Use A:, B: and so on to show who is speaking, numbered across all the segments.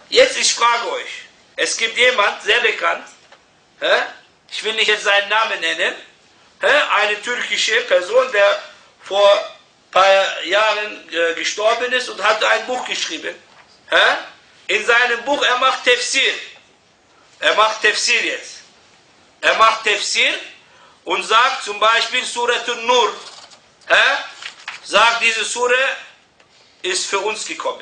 A: Jetzt, ich frage euch, es gibt jemand, sehr bekannt, ich will nicht jetzt seinen Namen nennen, eine türkische Person, der vor ein paar Jahren gestorben ist und hat ein Buch geschrieben. In seinem Buch, er macht Tafsir. Er macht Tafsir jetzt. Er macht Tafsir und sagt zum Beispiel Surat An-Nur. Sagt, diese Sure ist für uns gekommen.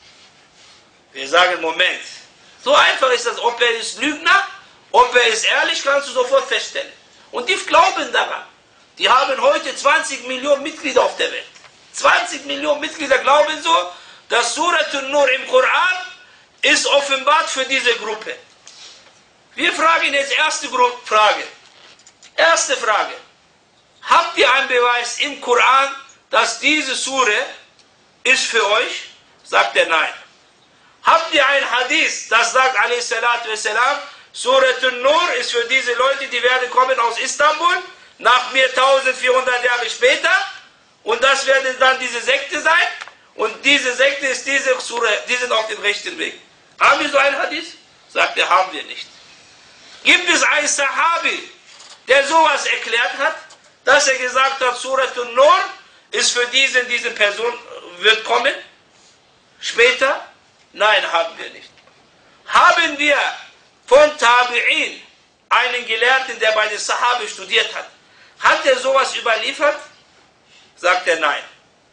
A: Wir sagen, Moment. So einfach ist das. Ob er ist Lügner, ob er ist ehrlich, kannst du sofort feststellen. Und die glauben daran. Die haben heute 20 Millionen Mitglieder auf der Welt. 20 Millionen Mitglieder glauben so, dass Surat An-Nur im Koran ist offenbart für diese Gruppe. Wir fragen jetzt erste Frage. Erste Frage. Habt ihr einen Beweis im Koran, dass diese Sure ist für euch? Sagt er nein. Habt ihr ein Hadith, das sagt a.s.w. Surat An-Nur ist für diese Leute, die werden kommen aus Istanbul, nach mir 1400 Jahre später, und das werden dann diese Sekte sein, und diese Sekte ist diese Sure, die sind auf dem rechten Weg. Haben wir so ein Hadith? Sagt er, haben wir nicht. Gibt es einen Sahabi, der sowas erklärt hat, dass er gesagt hat, Surat An-Nur ist für diese Person, wird kommen? Später? Nein, haben wir nicht. Haben wir von Tabi'in einen Gelehrten, der bei den Sahabi studiert hat, hat er sowas überliefert? Sagt er nein.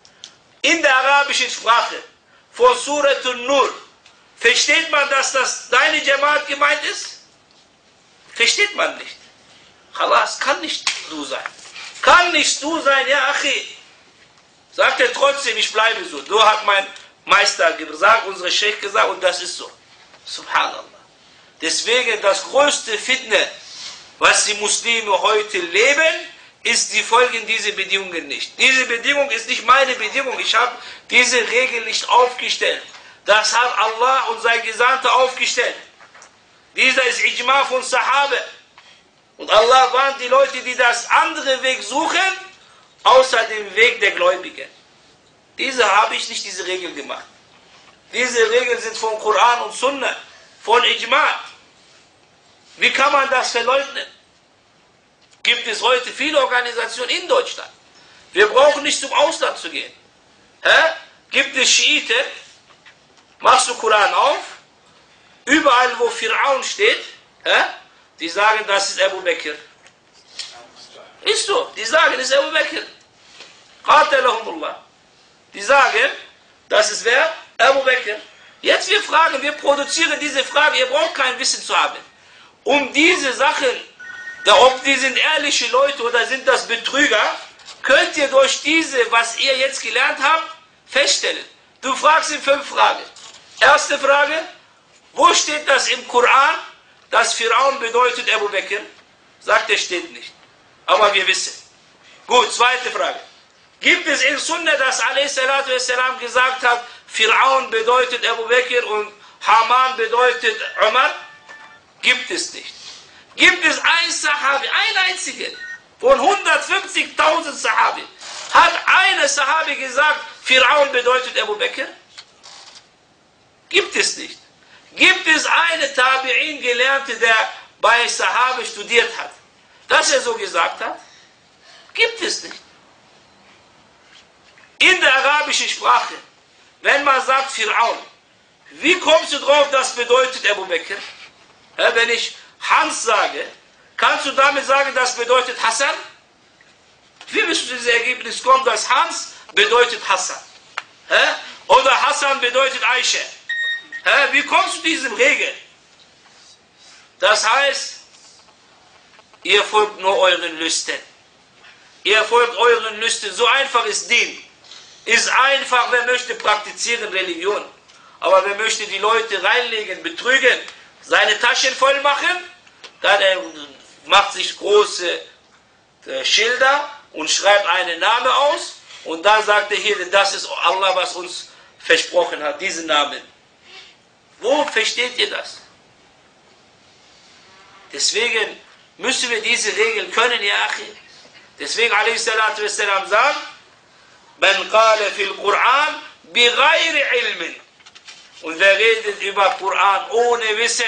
A: In der arabischen Sprache von Surat An-Nur versteht man, dass das deine Jamaat gemeint ist? Versteht man nicht. Khalas, kann nicht du sein. Kann nicht du sein, ja Achi. Sagt er trotzdem, ich bleibe so. Du hat mein Meister gesagt, unsere Sheikh gesagt, und das ist so. Subhanallah. Deswegen das größte Fitne, was die Muslime heute leben, ist, die folgen diese Bedingungen nicht. Diese Bedingung ist nicht meine Bedingung. Ich habe diese Regel nicht aufgestellt. Das hat Allah und sein Gesandter aufgestellt. Dieser ist Ijma von Sahabe. Und Allah warnt die Leute, die das andere Weg suchen, außer dem Weg der Gläubigen. Diese habe ich nicht, diese Regeln gemacht. Diese Regeln sind von Koran und Sunna, von Ijma. Wie kann man das verleugnen? Gibt es heute viele Organisationen in Deutschland. Wir brauchen nicht zum Ausland zu gehen. Gibt es Schiiten, machst du Koran auf, überall wo Fir'aun steht, die sagen, das ist Abu Bakr. Ist so, die sagen, das ist Abu Bakr. Qatalahumullah. Die sagen, das ist wer? Abu Bakr. Jetzt wir fragen, wir produzieren diese Frage, ihr braucht kein Wissen zu haben. Um diese Sachen, ob die sind ehrliche Leute oder sind das Betrüger, könnt ihr durch diese, was ihr jetzt gelernt habt, feststellen. Du fragst ihn 5 Fragen. Erste Frage, wo steht das im Koran, dass Fir'aun bedeutet Abu Bakr? Sagt er, steht nicht. Aber wir wissen. Gut, zweite Frage. Gibt es in Sunna, dass a.s. gesagt hat, Fir'aun bedeutet Abu Bakr und Haman bedeutet Umar? Gibt es nicht. Gibt es ein Sahabi, ein einziger, von 150.000 Sahabi, hat eine Sahabi gesagt, Fir'aun bedeutet Abu Bakr? Gibt es nicht. Gibt es eine Tabi'in Gelernte, der bei Sahabi studiert hat, dass er so gesagt hat? Gibt es nicht. In der arabischen Sprache, wenn man sagt Fir'aun, wie kommst du drauf, das bedeutet Abu Bakr? Wenn ich Hans sage, kannst du damit sagen, das bedeutet Hassan? Wie bist du zu diesem Ergebnis kommen, dass Hans bedeutet Hassan? Oder Hassan bedeutet Aisha? Wie kommst du zu diesem Regel? Das heißt, ihr folgt nur euren Lüsten. Ihr folgt euren Lüsten. So einfach ist Dien. Ist einfach, wer möchte praktizieren Religion. Aber wer möchte die Leute reinlegen, betrügen, seine Taschen voll machen, dann macht sich große Schilder und schreibt einen Namen aus und dann sagt er hier, das ist Allah, was uns versprochen hat, diesen Namen. Wo versteht ihr das? Deswegen müssen wir diese Regeln können, ja Achi. Deswegen a.s. sagt, man qala fil Qur'an bi ghayri ilmin. Und wer redet über Koran ohne Wissen,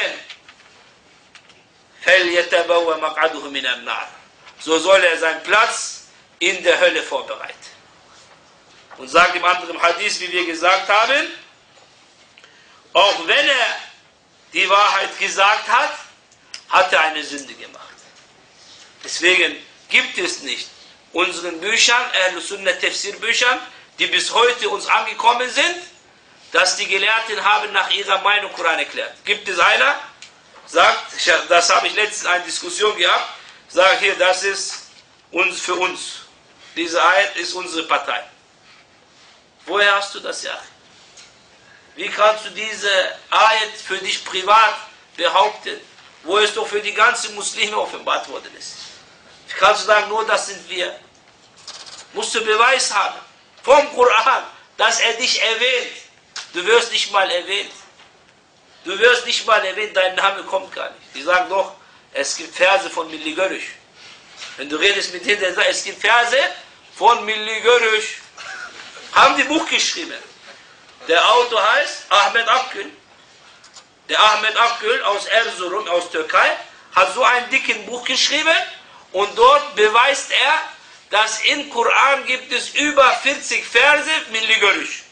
A: so soll er seinen Platz in der Hölle vorbereiten. Und sagt im anderen Hadith, wie wir gesagt haben, auch wenn er die Wahrheit gesagt hat, hat er eine Sünde gemacht. Deswegen gibt es nicht unseren Büchern, Ahl-Sunnah Tafsir Büchern, die bis heute uns angekommen sind, dass die Gelehrten haben nach ihrer Meinung Koran erklärt. Gibt es einer, sagt, das habe ich letztens eine Diskussion gehabt, sagt hier, das ist für uns. Diese Ayat ist unsere Partei. Woher hast du das ja? Wie kannst du diese Ayat für dich privat behaupten, wo es doch für die ganzen Muslime offenbart worden ist? Wie kannst du sagen, nur das sind wir? Musst du Beweis haben vom Koran, dass er dich erwähnt. Du wirst nicht mal erwähnt. Du wirst nicht mal erwähnt, dein Name kommt gar nicht. Die sagen doch, es gibt Verse von Milli Görüş. Wenn du redest mit denen, der sagt, es gibt Verse von Milli Görüş. Haben die Buch geschrieben. Der Autor heißt Ahmet Akgül. Der Ahmet Akgül aus Erzurum, aus Türkei, hat so ein dickes Buch geschrieben und dort beweist er, dass im Koran gibt es über 40 Verse Milli Görüş.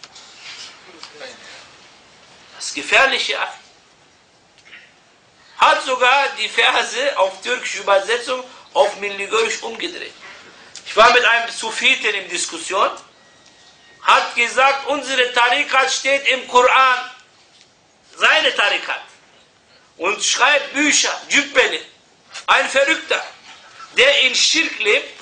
A: Das ist gefährlich, ja. Hat sogar die Verse auf türkische Übersetzung auf Milli Görüş umgedreht. Ich war mit einem Sufiten in Diskussion, hat gesagt, unsere Tarikat steht im Koran, seine Tarikat, und schreibt Bücher, Cübbeli, ein Verrückter, der in Schirk lebt,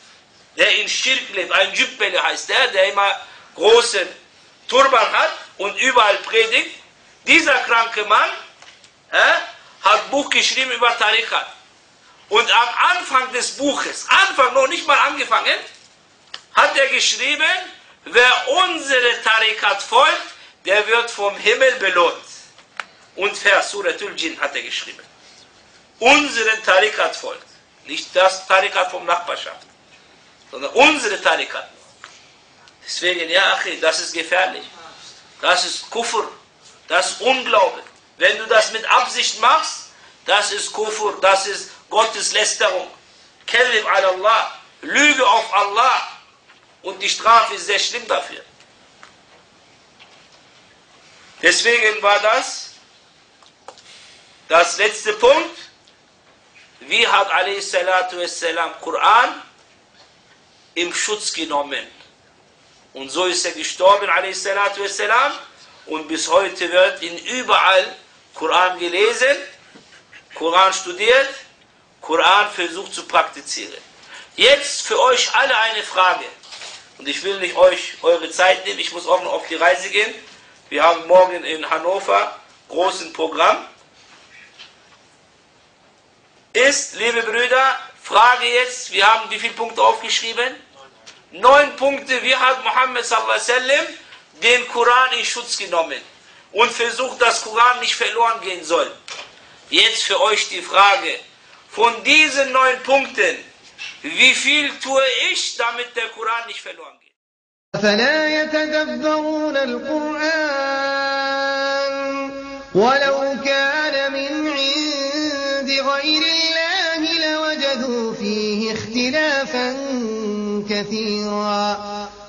A: ein Cübbeli heißt der immer großen Turban hat und überall predigt. Dieser kranke Mann hat Buch geschrieben über Tarikat. Und am Anfang des Buches, noch nicht mal angefangen, hat er geschrieben, wer unsere Tarikat folgt, der wird vom Himmel belohnt. Und Vers Suratul Jinn hat er geschrieben. Unsere Tarikat folgt. Nicht das Tarikat vom Nachbarschaft, sondern unsere Tarikat. Deswegen, ja, Achi, das ist gefährlich. Das ist Kufr. Das ist Unglaube. Wenn du das mit Absicht machst, das ist Kufr, das ist Gotteslästerung. Kadhib ala Allah. Lüge auf Allah. Und die Strafe ist sehr schlimm dafür. Deswegen war das letzte Punkt. Wie hat a.s. Koran im Schutz genommen? Und so ist er gestorben, a.s. Und bis heute wird ihn überall Koran gelesen, Koran studiert, Koran versucht zu praktizieren. Jetzt für euch alle eine Frage. Und ich will nicht euch eure Zeit nehmen, ich muss auch noch auf die Reise gehen. Wir haben morgen in Hannover großes Programm. Liebe Brüder, Frage jetzt, wir haben wie viele Punkte aufgeschrieben? 9 Punkte. Wie hat Muhammad sallallahu alaihi wasallam den Koran in Schutz genommen und versucht, dass Koran nicht verloren gehen soll? Jetzt für euch die Frage, von diesen 9 Punkten, wie viel tue ich, damit der Koran nicht verloren geht?
B: أفلا يتدبرون القرآن ولو كان من عند غير الله لوجدوا فيه اختلافا كثيرا